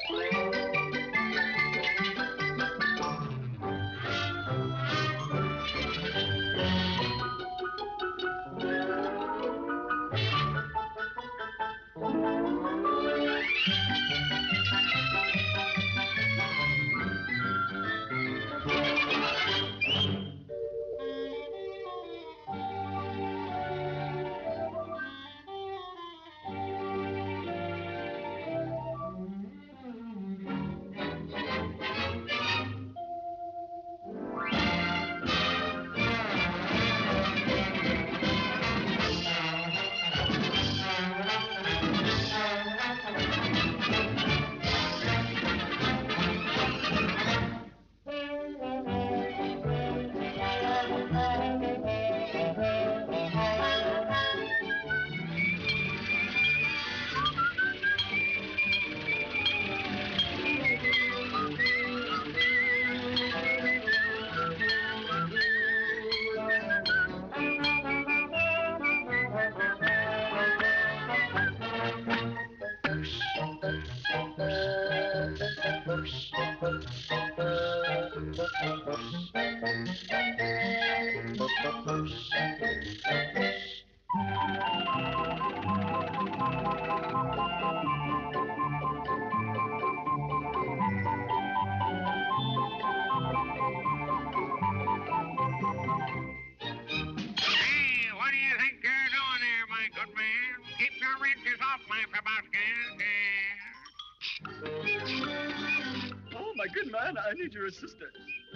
Oh, my good man, I need your assistance.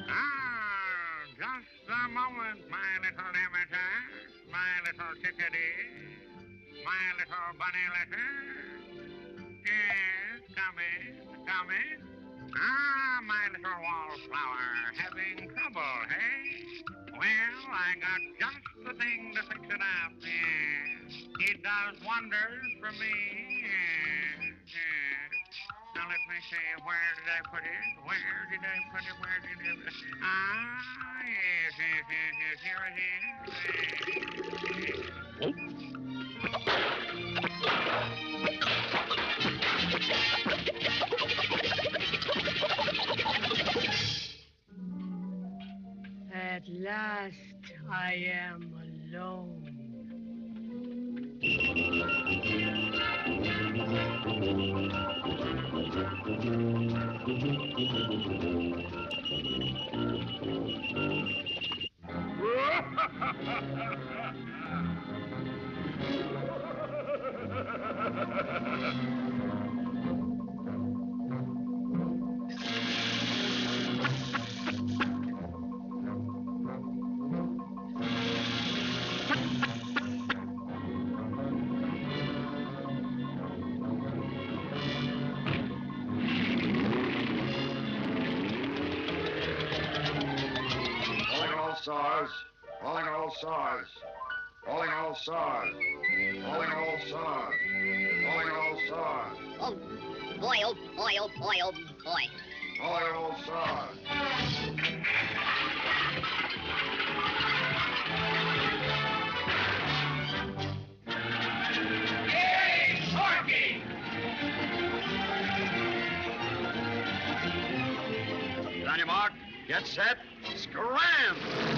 Ah, just a moment, my little amateur, my little chickadee, my little bunny letter. Yes, come in, come in. Ah, my little wallflower, having trouble, hey? Well, I got just the thing to fix it up, yes. It does wonders for me, yes, yes. Now, let me see, where did I put it? Where did I put it? Where did I put it? Ah, yes, yes, yes, yes, here it is. At last, I am alone. SARS, calling all SARS, calling all SARS, calling all SARS, calling all SARS. Oh, boy, oh, boy, oh, boy, oh, boy. Calling all SARS. Hey, Sparky! On your mark, get set, scram!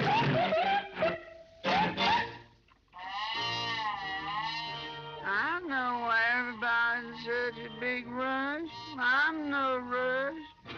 I know why everybody's in such a big rush. I'm no rush.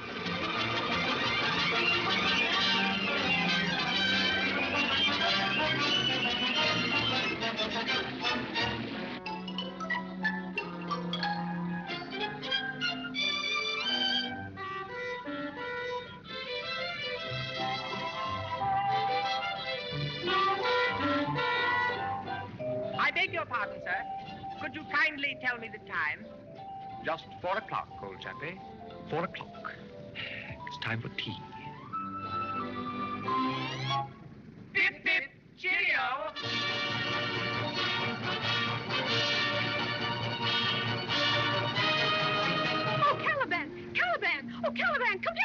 I beg your pardon, sir. Could you kindly tell me the time? Just 4 o'clock, old chappie. 4 o'clock. It's time for tea. Bip, bip, cheerio. Oh, Caliban! Caliban! Oh, Caliban, come